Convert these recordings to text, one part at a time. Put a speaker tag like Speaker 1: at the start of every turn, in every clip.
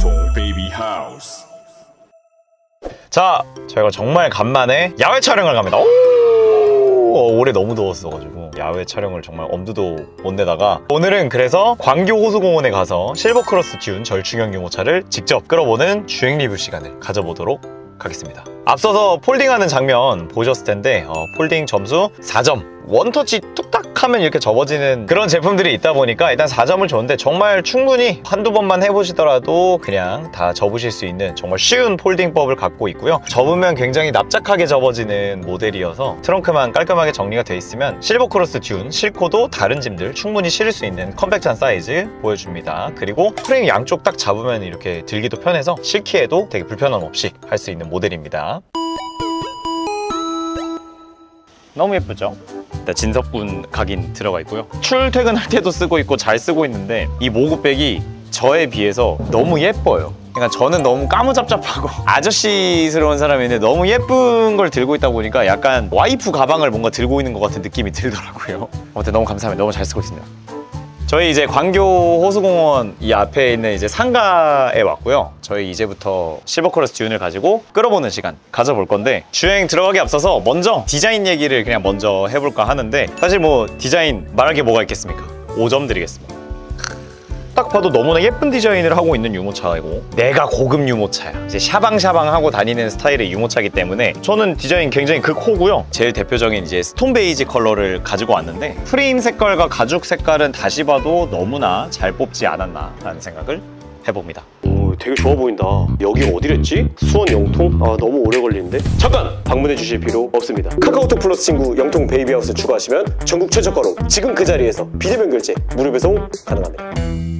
Speaker 1: 영통 베이비 하우스.
Speaker 2: 자, 저희가 정말 간만에 야외 촬영을 갑니다. 올해 너무 더웠어가지고 야외 촬영을 정말 엄두도 못 내다가 오늘은 그래서 광교 호수공원에 가서 실버크로스 듀운 절충형 유모차를 직접 끌어보는 주행 리뷰 시간을 가져보도록 하겠습니다. 앞서서 폴딩하는 장면 보셨을 텐데 폴딩 점수 4점. 원터치 뚝딱 하면 이렇게 접어지는 그런 제품들이 있다 보니까 일단 4점을 줬는데 정말 충분히 한두 번만 해보시더라도 그냥 다 접으실 수 있는 정말 쉬운 폴딩법을 갖고 있고요. 접으면 굉장히 납작하게 접어지는 모델이어서 트렁크만 깔끔하게 정리가 돼 있으면 실버크로스 듀운 싣고도 다른 짐들 충분히 실을 수 있는 컴팩트한 사이즈 보여줍니다. 그리고 프레임 양쪽 딱 잡으면 이렇게 들기도 편해서 실기에도 되게 불편함 없이 할 수 있는 모델입니다. 너무 예쁘죠? 일단 진석분 각인 들어가 있고요. 출퇴근할 때도 쓰고 있고 잘 쓰고 있는데 이 모구백이 저에 비해서 너무 예뻐요. 그러니까 저는 너무 까무잡잡하고 아저씨스러운 사람인데 너무 예쁜 걸 들고 있다 보니까 약간 와이프 가방을 뭔가 들고 있는 것 같은 느낌이 들더라고요. 아무튼 너무 감사합니다. 너무 잘 쓰고 있습니다. 저희 이제 광교 호수공원 이 앞에 있는 이제 상가에 왔고요. 저희 이제부터 실버크로스 듀운을 가지고 끌어보는 시간 가져볼 건데 주행 들어가기 앞서서 먼저 디자인 얘기를 그냥 먼저 해볼까 하는데 사실 뭐 디자인 말할 게 뭐가 있겠습니까? 5점 드리겠습니다. 딱 봐도 너무나 예쁜 디자인을 하고 있는 유모차이고 내가 고급 유모차야. 이제 샤방샤방하고 다니는 스타일의 유모차이기 때문에 저는 디자인 굉장히 극호고요. 제일 대표적인 이제 스톤 베이지 컬러를 가지고 왔는데 프레임 색깔과 가죽 색깔은 다시 봐도 너무나 잘 뽑지 않았나 라는 생각을 해봅니다.
Speaker 3: 오, 되게 좋아 보인다. 여기가 어디랬지? 수원 영통? 아, 너무 오래 걸리는데? 잠깐! 방문해 주실 필요 없습니다. 카카오톡 플러스 친구 영통 베이비하우스 추가하시면 전국 최저가로 지금 그 자리에서 비대면 결제, 무료 배송 가능합니다.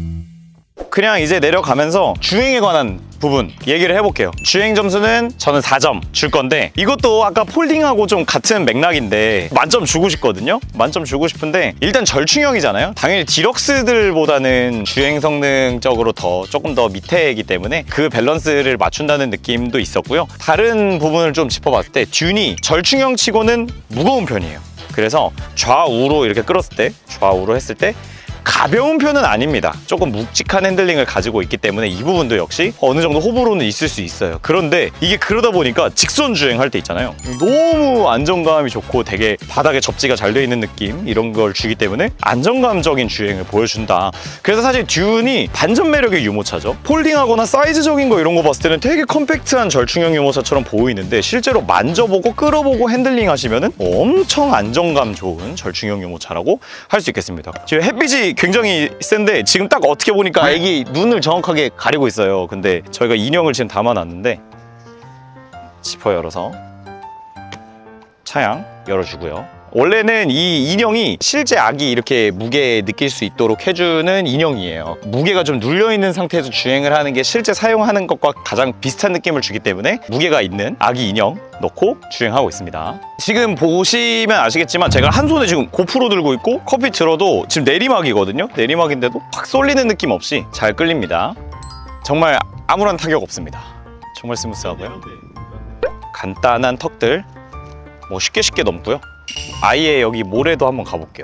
Speaker 2: 그냥 이제 내려가면서 주행에 관한 부분 얘기를 해볼게요. 주행 점수는 저는 4점 줄 건데 이것도 아까 폴딩하고 좀 같은 맥락인데 만점 주고 싶거든요. 만점 주고 싶은데 일단 절충형이잖아요. 당연히 디럭스들보다는 주행 성능적으로 조금 더 밑에이기 때문에 그 밸런스를 맞춘다는 느낌도 있었고요. 다른 부분을 좀 짚어봤을 때 듀운이 절충형 치고는 무거운 편이에요. 그래서 좌우로 이렇게 끌었을 때 좌우로 했을 때 가벼운 편은 아닙니다. 조금 묵직한 핸들링을 가지고 있기 때문에 이 부분도 역시 어느 정도 호불호는 있을 수 있어요. 그런데 이게 그러다 보니까 직선 주행할 때 있잖아요. 너무 안정감이 좋고 되게 바닥에 접지가 잘 돼 있는 느낌 이런 걸 주기 때문에 안정감적인 주행을 보여준다. 그래서 사실 듀운이 반전 매력의 유모차죠. 폴딩하거나 사이즈적인 거 이런 거 봤을 때는 되게 컴팩트한 절충형 유모차처럼 보이는데 실제로 만져보고 끌어보고 핸들링 하시면은 엄청 안정감 좋은 절충형 유모차라고 할 수 있겠습니다. 지금 햇빛이 굉장히 센데 지금 딱 어떻게 보니까 애기 눈을 정확하게 가리고 있어요. 근데 저희가 인형을 지금 담아놨는데 지퍼 열어서 차양 열어주고요. 원래는 이 인형이 실제 아기 이렇게 무게 느낄 수 있도록 해주는 인형이에요. 무게가 좀 눌려있는 상태에서 주행을 하는 게 실제 사용하는 것과 가장 비슷한 느낌을 주기 때문에 무게가 있는 아기 인형 넣고 주행하고 있습니다. 지금 보시면 아시겠지만 제가 한 손에 지금 고프로 들고 있고 커피 들어도 지금 내리막이거든요. 내리막인데도 확 쏠리는 느낌 없이 잘 끌립니다. 정말 아무런 타격 없습니다. 정말 스무스하고요. 간단한 턱들 뭐 쉽게 넘고요. 아예 여기 모래도 한번 가볼게요.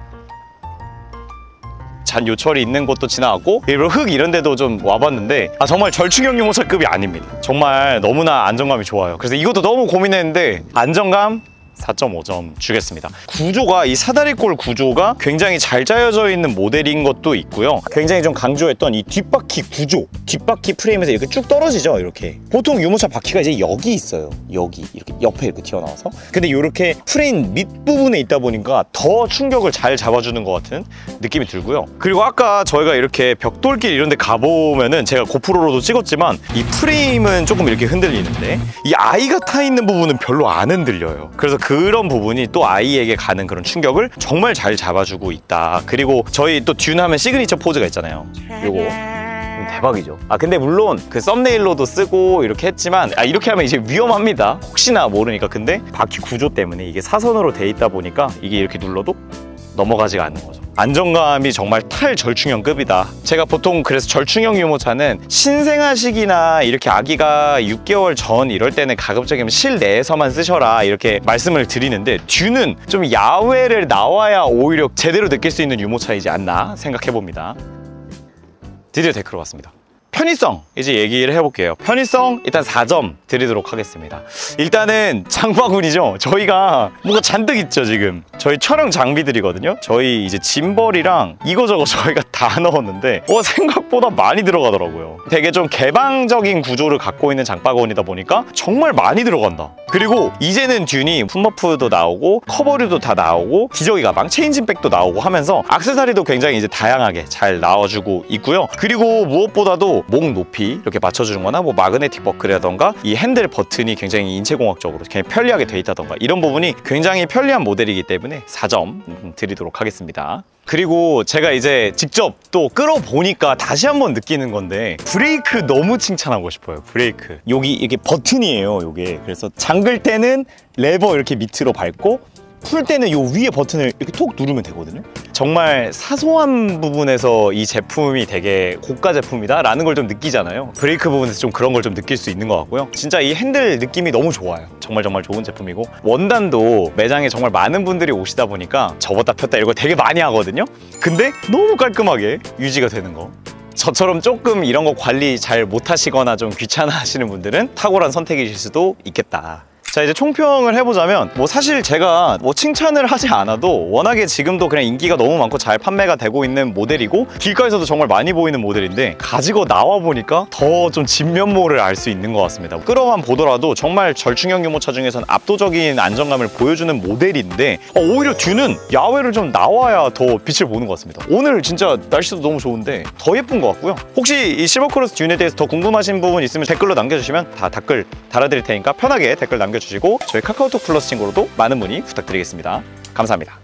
Speaker 2: 잔 요철이 있는 곳도 지나갔고 일부러 흙 이런 데도 좀 와봤는데 정말 절충형 유모차급이 아닙니다. 정말 너무나 안정감이 좋아요. 그래서 이것도 너무 고민했는데 안정감 4.5점 주겠습니다. 구조가 이 사다리꼴 구조가 굉장히 잘 짜여져 있는 모델인 것도 있고요. 굉장히 좀 강조했던 이 뒷바퀴 구조, 뒷바퀴 프레임에서 이렇게 쭉 떨어지죠. 이렇게 보통 유모차 바퀴가 이제 여기 있어요. 여기 이렇게 옆에 이렇게 튀어나와서 근데 이렇게 프레임 밑부분에 있다 보니까 더 충격을 잘 잡아주는 것 같은 느낌이 들고요. 그리고 아까 저희가 이렇게 벽돌길 이런 데 가보면은 제가 고프로로도 찍었지만 이 프레임은 조금 이렇게 흔들리는데 이 아이가 타 있는 부분은 별로 안 흔들려요. 그래서 그런 부분이 또 아이에게 가는 그런 충격을 정말 잘 잡아주고 있다. 그리고 저희 또 듀운 하면 시그니처 포즈가 있잖아요. 요거 대박이죠. 근데 물론 그 썸네일로도 쓰고 이렇게 했지만 이렇게 하면 이제 위험합니다. 혹시나 모르니까. 근데 바퀴 구조 때문에 이게 사선으로 돼 있다 보니까 이게 이렇게 눌러도 넘어가지가 않는 거죠. 안정감이 정말 탈절충형급이다. 제가 보통 그래서 절충형 유모차는 신생아식이나 이렇게 아기가 6개월 전 이럴 때는 가급적이면 실내에서만 쓰셔라 이렇게 말씀을 드리는데 듀는 좀 야외를 나와야 오히려 제대로 느낄 수 있는 유모차이지 않나 생각해봅니다. 드디어 데크로 왔습니다. 편의성 이제 얘기를 해볼게요. 편의성 일단 4점 드리도록 하겠습니다. 일단은 장바구니죠. 저희가 뭔가 잔뜩 있죠 지금. 저희 촬영 장비들이거든요. 저희 이제 짐벌이랑 이거저거 저희가 다 넣었는데 생각보다 많이 들어가더라고요. 되게 좀 개방적인 구조를 갖고 있는 장바구니다 보니까 정말 많이 들어간다. 그리고 이제는 듄이 풋머프도 나오고 커버류도 다 나오고 기저귀 가방, 체인진백도 나오고 하면서 액세서리도 굉장히 이제 다양하게 잘 나와주고 있고요. 그리고 무엇보다도 목 높이 이렇게 맞춰주는 거나 뭐 마그네틱 버클이라던가 이 핸들 버튼이 굉장히 인체공학적으로 굉장히 편리하게 돼 있다던가 이런 부분이 굉장히 편리한 모델이기 때문에 4점 드리도록 하겠습니다. 그리고 제가 이제 직접 또 끌어보니까 다시 한번 느끼는 건데 브레이크 너무 칭찬하고 싶어요. 브레이크 여기 이게 버튼이에요. 요게 그래서 잠글 때는 레버 이렇게 밑으로 밟고 풀 때는 요 위에 버튼을 이렇게 톡 누르면 되거든요. 정말 사소한 부분에서 이 제품이 되게 고가 제품이다 라는 걸 좀 느끼잖아요. 브레이크 부분에서 좀 그런 걸 좀 느낄 수 있는 것 같고요. 진짜 이 핸들 느낌이 너무 좋아요. 정말 좋은 제품이고 원단도 매장에 정말 많은 분들이 오시다 보니까 접었다 폈다 이런 거 되게 많이 하거든요. 근데 너무 깔끔하게 유지가 되는 거. 저처럼 조금 이런 거 관리 잘 못하시거나 좀 귀찮아 하시는 분들은 탁월한 선택이실 수도 있겠다. 자, 이제 총평을 해보자면 뭐 사실 제가 뭐 칭찬을 하지 않아도 워낙에 지금도 그냥 인기가 너무 많고 잘 판매가 되고 있는 모델이고 길가에서도 정말 많이 보이는 모델인데 가지고 나와보니까 더 좀 진면모를 알 수 있는 것 같습니다. 끌어만 보더라도 정말 절충형 유모차 중에서는 압도적인 안정감을 보여주는 모델인데 오히려 듄은 야외를 좀 나와야 더 빛을 보는 것 같습니다. 오늘 진짜 날씨도 너무 좋은데 더 예쁜 것 같고요. 혹시 이 실버크로스 듄에 대해서 더 궁금하신 부분 있으면 댓글로 남겨주시면 다 댓글 달아드릴 테니까 편하게 댓글 남겨주시고 저희 카카오톡 플러스 친구로도 많은 문의 부탁드리겠습니다. 감사합니다.